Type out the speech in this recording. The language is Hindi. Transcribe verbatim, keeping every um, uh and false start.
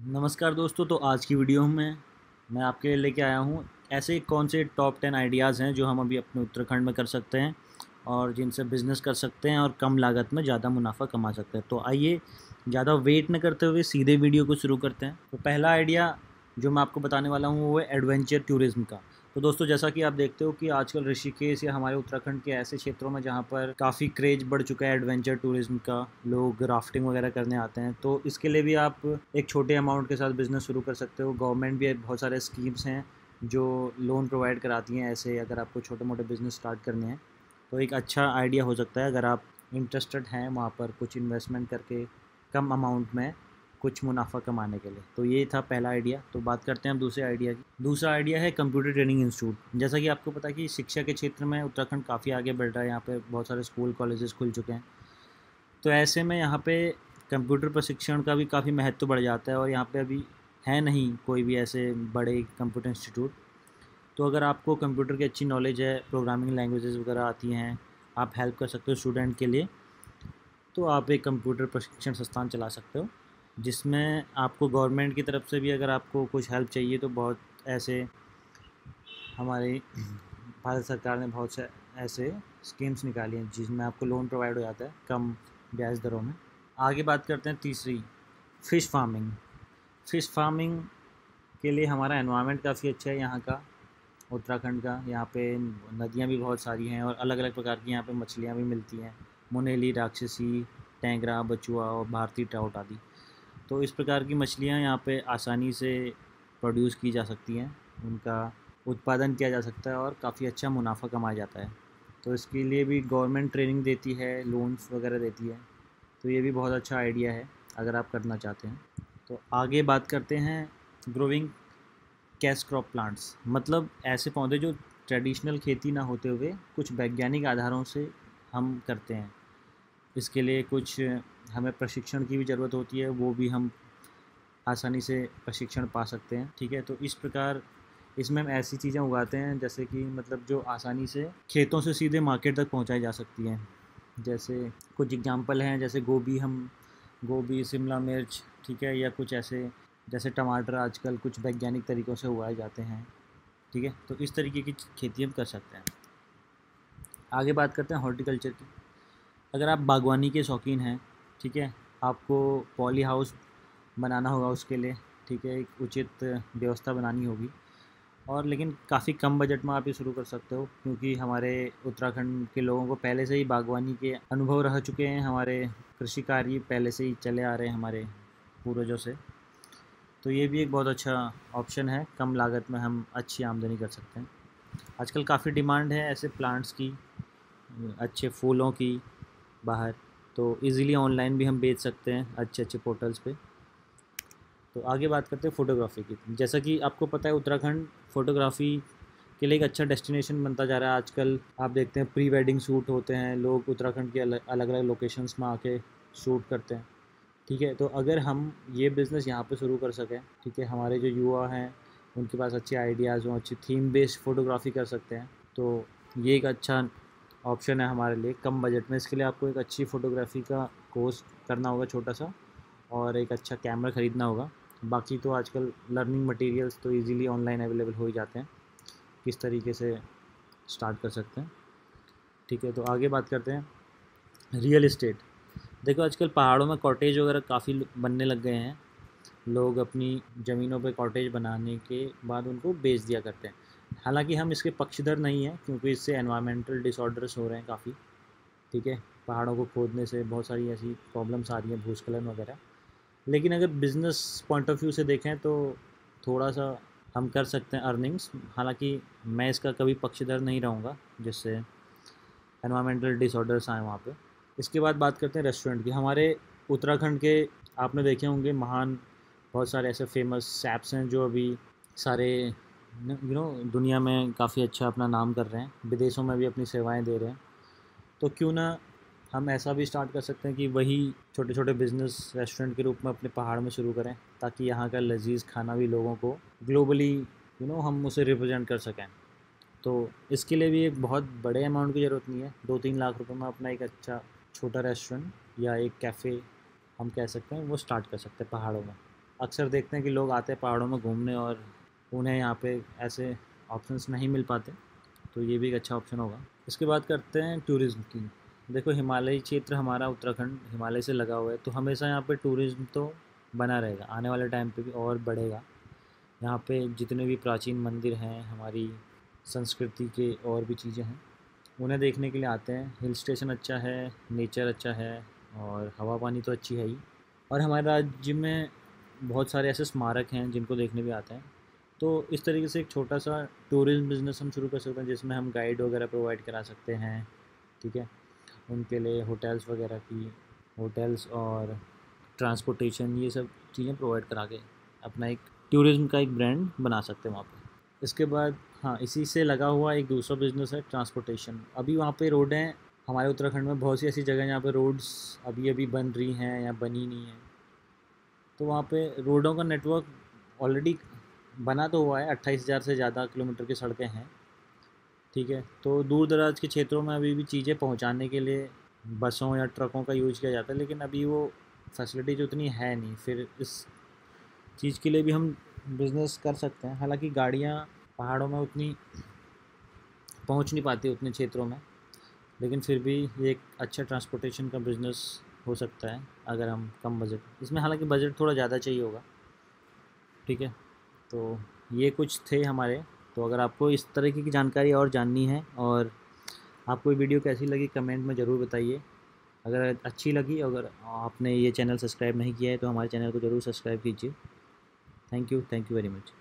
नमस्कार दोस्तों। तो आज की वीडियो में मैं आपके लिए लेके आया हूँ ऐसे कौन से टॉप टेन आइडियाज़ हैं जो हम अभी अपने उत्तराखंड में कर सकते हैं और जिनसे बिज़नेस कर सकते हैं और कम लागत में ज़्यादा मुनाफा कमा सकते हैं। तो आइए ज़्यादा वेट न करते हुए सीधे वीडियो को शुरू करते हैं। तो पहला आइडिया जो मैं आपको बताने वाला हूँ वो है एडवेंचर टूरिज़्म का। तो दोस्तों, जैसा कि आप देखते हो कि आजकल ऋषिकेश या हमारे उत्तराखंड के ऐसे क्षेत्रों में जहाँ पर काफ़ी क्रेज बढ़ चुका है एडवेंचर टूरिज़्म का, लोग राफ्टिंग वगैरह करने आते हैं। तो इसके लिए भी आप एक छोटे अमाउंट के साथ बिज़नेस शुरू कर सकते हो। गवर्नमेंट भी बहुत सारे स्कीम्स हैं जो लोन प्रोवाइड कराती हैं ऐसे, अगर आपको छोटे मोटे बिज़नेस स्टार्ट करने हैं तो एक अच्छा आइडिया हो सकता है अगर आप इंटरेस्टेड हैं वहाँ पर कुछ इन्वेस्टमेंट करके कम अमाउंट में कुछ मुनाफा कमाने के लिए। तो ये था पहला आइडिया। तो बात करते हैं हम दूसरे आइडिया की। दूसरा आइडिया है कंप्यूटर ट्रेनिंग इंस्टीट्यूट। जैसा कि आपको पता है कि शिक्षा के क्षेत्र में उत्तराखंड काफ़ी आगे बढ़ रहा है। यहाँ पे बहुत सारे स्कूल कॉलेजेस खुल चुके हैं। तो ऐसे में यहाँ पे कंप्यूटर प्रशिक्षण का भी काफ़ी महत्व बढ़ जाता है और यहाँ पे अभी है नहीं कोई भी ऐसे बड़े कंप्यूटर इंस्टीट्यूट। तो अगर आपको कंप्यूटर की अच्छी नॉलेज है, प्रोग्रामिंग लैंग्वेजेस वगैरह आती हैं, आप हेल्प कर सकते हो स्टूडेंट के लिए, तो आप एक कंप्यूटर प्रशिक्षण संस्थान चला सकते हो जिसमें आपको गवर्नमेंट की तरफ से भी अगर आपको कुछ हेल्प चाहिए तो बहुत ऐसे हमारे भारत सरकार ने बहुत से ऐसे स्कीम्स निकाली हैं जिसमें आपको लोन प्रोवाइड हो जाता है कम ब्याज दरों में। आगे बात करते हैं तीसरी, फ़िश फार्मिंग। फ़िश फार्मिंग के लिए हमारा एनवायरनमेंट काफ़ी अच्छा है यहाँ का, उत्तराखंड का। यहाँ पे नदियाँ भी बहुत सारी हैं और अलग अलग प्रकार की यहाँ पे मछलियाँ भी मिलती हैं, मुनेली, राक्षसी, टेंगरा, बचुआ और भारतीय ट्राउट आदि। तो इस प्रकार की मछलियाँ यहाँ पे आसानी से प्रोड्यूस की जा सकती हैं, उनका उत्पादन किया जा सकता है और काफ़ी अच्छा मुनाफा कमाया जाता है। तो इसके लिए भी गवर्नमेंट ट्रेनिंग देती है, लोन्स वगैरह देती है। तो ये भी बहुत अच्छा आइडिया है अगर आप करना चाहते हैं। तो आगे बात करते हैं ग्रोइंग कैश क्रॉप प्लांट्स, मतलब ऐसे पौधे जो ट्रेडिशनल खेती ना होते हुए कुछ वैज्ञानिक आधारों से हम करते हैं। इसके लिए कुछ हमें प्रशिक्षण की भी ज़रूरत होती है, वो भी हम आसानी से प्रशिक्षण पा सकते हैं। ठीक है, तो इस प्रकार इसमें हम ऐसी चीज़ें उगाते हैं जैसे कि मतलब जो आसानी से खेतों से सीधे मार्केट तक पहुंचाई जा सकती हैं। जैसे कुछ एग्जांपल हैं, जैसे गोभी, हम गोभी, शिमला मिर्च, ठीक है, या कुछ ऐसे जैसे टमाटर आजकल कुछ वैज्ञानिक तरीक़ों से उगाए जाते हैं। ठीक है, तो इस तरीके की खेती हम कर सकते हैं। आगे बात करते हैं हॉर्टिकल्चर की। अगर आप बागवानी के शौकीन हैं, ठीक है, आपको पॉली हाउस बनाना होगा उसके लिए, ठीक है, एक उचित व्यवस्था बनानी होगी और लेकिन काफ़ी कम बजट में आप ये शुरू कर सकते हो क्योंकि हमारे उत्तराखंड के लोगों को पहले से ही बागवानी के अनुभव रह चुके हैं। हमारे कृषि कार्य पहले से ही चले आ रहे हैं हमारे पूर्वजों से। तो ये भी एक बहुत अच्छा ऑप्शन है, कम लागत में हम अच्छी आमदनी कर सकते हैं। आजकल काफ़ी डिमांड है ऐसे प्लांट्स की, अच्छे फूलों की बाहर, तो इजीली ऑनलाइन भी हम बेच सकते हैं अच्छे अच्छे पोर्टल्स पे। तो आगे बात करते हैं फ़ोटोग्राफ़ी की। जैसा कि आपको पता है उत्तराखंड फ़ोटोग्राफ़ी के लिए एक अच्छा डेस्टिनेशन बनता जा रहा है आजकल। आप देखते हैं प्री वेडिंग शूट होते हैं, लोग उत्तराखंड के अलग अलग अलग लोकेशंस में आके शूट करते हैं। ठीक है, तो अगर हम ये बिज़नेस यहाँ पे शुरू कर सकें, ठीक है, हमारे जो युवा हैं उनके पास अच्छे आइडियाज़ हों, अच्छी थीम बेस्ड फ़ोटोग्राफ़ी कर सकते हैं, तो ये एक अच्छा ऑप्शन है हमारे लिए कम बजट में। इसके लिए आपको एक अच्छी फ़ोटोग्राफ़ी का कोर्स करना होगा छोटा सा और एक अच्छा कैमरा ख़रीदना होगा। बाकी तो आजकल लर्निंग मटेरियल्स तो इजीली ऑनलाइन अवेलेबल हो ही जाते हैं, किस तरीके से स्टार्ट कर सकते हैं। ठीक है, तो आगे बात करते हैं रियल इस्टेट। देखो आजकल पहाड़ों में कॉटेज वगैरह काफ़ी बनने लग गए हैं। लोग अपनी ज़मीनों पे कॉटेज बनाने के बाद उनको बेच दिया करते हैं। हालांकि हम इसके पक्षधर नहीं हैं क्योंकि इससे एनवायरमेंटल डिसऑर्डर्स हो रहे हैं काफ़ी। ठीक है, पहाड़ों को खोदने से बहुत सारी ऐसी प्रॉब्लम्स आ रही हैं, भूस्खलन वगैरह। लेकिन अगर बिज़नेस पॉइंट ऑफ व्यू से देखें तो थोड़ा सा हम कर सकते हैं अर्निंग्स। हालांकि मैं इसका कभी पक्षधर नहीं रहूँगा जिससे एनवायरमेंटल डिसऑर्डर्स आए वहाँ पे। इसके बाद बात करते हैं रेस्टोरेंट की। हमारे उत्तराखंड के आपने देखे होंगे महान बहुत सारे ऐसे फेमस शैप्स हैं जो अभी सारे यू नो दुनिया में काफ़ी अच्छा अपना नाम कर रहे हैं, विदेशों में भी अपनी सेवाएं दे रहे हैं। तो क्यों ना हम ऐसा भी स्टार्ट कर सकते हैं कि वही छोटे छोटे बिज़नेस रेस्टोरेंट के रूप में अपने पहाड़ में शुरू करें ताकि यहाँ का लजीज खाना भी लोगों को ग्लोबली यू नो हम उसे रिप्रेजेंट कर सकें। तो इसके लिए भी एक बहुत बड़े अमाउंट की ज़रूरत नहीं है। दो तीन लाख रुपए में अपना एक अच्छा छोटा रेस्टोरेंट या एक कैफ़े हम कह सकते हैं वो स्टार्ट कर सकते हैं पहाड़ों में। अक्सर देखते हैं कि लोग आते हैं पहाड़ों में घूमने और उन्हें यहाँ पे ऐसे ऑप्शंस नहीं मिल पाते, तो ये भी एक अच्छा ऑप्शन होगा। इसके बाद करते हैं टूरिज़्म की। देखो हिमालयी क्षेत्र हमारा उत्तराखंड हिमालय से लगा हुआ है, तो हमेशा यहाँ पे टूरिज़्म तो बना रहेगा, आने वाले टाइम पे भी और बढ़ेगा। यहाँ पे जितने भी प्राचीन मंदिर हैं, हमारी संस्कृति के और भी चीज़ें हैं, उन्हें देखने के लिए आते हैं। हिल स्टेशन अच्छा है, नेचर अच्छा है और हवा पानी तो अच्छी है ही। और हमारे राज्य में बहुत सारे ऐसे स्मारक हैं जिनको देखने भी आते हैं। तो इस तरीके से एक छोटा सा टूरिज़्म बिज़नेस हम शुरू कर सकते हैं, जिसमें हम गाइड वगैरह प्रोवाइड करा सकते हैं, ठीक है। उनके लिए होटल्स वगैरह की होटल्स और ट्रांसपोर्टेशन, ये सब चीज़ें प्रोवाइड करा के अपना एक टूरिज़्म का एक ब्रांड बना सकते हैं वहाँ पे। इसके बाद हाँ, इसी से लगा हुआ एक दूसरा बिज़नेस है ट्रांसपोर्टेशन। अभी वहाँ पे रोडें, हमारे उत्तराखंड में बहुत सी ऐसी जगह हैं जहाँ पे रोड्स अभी अभी बन रही हैं या बनी नहीं हैं, तो वहाँ पे रोडों का नेटवर्क ऑलरेडी बना तो हुआ है, अट्ठाईस हज़ार से ज़्यादा किलोमीटर की सड़कें हैं, ठीक है। तो दूर दराज के क्षेत्रों में अभी भी चीज़ें पहुँचाने के लिए बसों या ट्रकों का यूज़ किया जाता है, लेकिन अभी वो फैसिलिटीज उतनी है नहीं। फिर इस चीज़ के लिए भी हम बिज़नेस कर सकते हैं। हालांकि गाड़ियाँ पहाड़ों में उतनी पहुँच नहीं पाती उतने क्षेत्रों में, लेकिन फिर भी ये एक अच्छा ट्रांसपोर्टेशन का बिज़नेस हो सकता है अगर हम कम बजट, इसमें हालांकि बजट थोड़ा ज़्यादा चाहिए होगा, ठीक है। तो ये कुछ थे हमारे। तो अगर आपको इस तरीके की जानकारी और जाननी है और आपको ये वीडियो कैसी लगी कमेंट में ज़रूर बताइए। अगर अच्छी लगी, अगर आपने ये चैनल सब्सक्राइब नहीं किया है तो हमारे चैनल को ज़रूर सब्सक्राइब कीजिए। Thank you thank you very much.